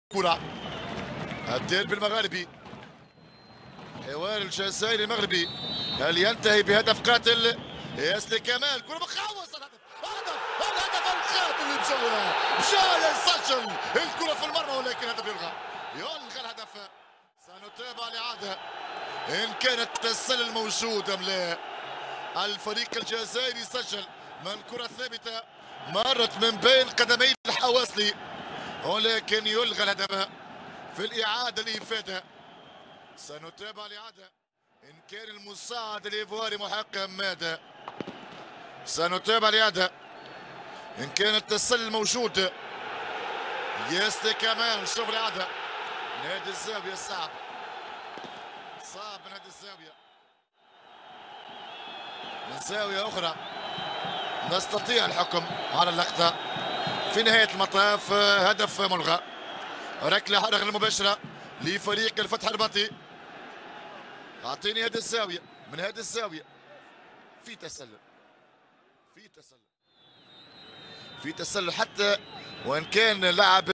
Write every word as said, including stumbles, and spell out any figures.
كرة الديربي المغربي، حوار الجزائري المغربي، هل ينتهي بهدف قاتل؟ ياسلي كمال كرة مخاوص، الهدف الهدف الهدف القاتل اللي مشى مشى يسجل الكرة في المرمى، ولكن الهدف يلغى يلغى الهدف. سنتابع الإعادة إن كان التسلل موجود أم لا. الفريق الجزائري سجل من كرة ثابتة مرت من بين قدمي الحواسلي، ولكن يلغى الهدف في الإعادة الإفادة. سنتابع الإعادة إن كان المساعد الإيفواري محقق ماذا. سنتابع الإعادة إن كان التسلل موجود. ياسلي كمان شوف الإعادة من هذه الزاوية، صعب صعب من هذه الزاوية، من زاوية أخرى نستطيع الحكم على اللقطة. في نهاية المطاف هدف ملغى، ركلة ركلة مباشرة لفريق الفتح الرباطي. أعطيني هذه الزاوية، من هذه الزاوية في تسلل في تسلل في تسلل حتى وإن كان لاعب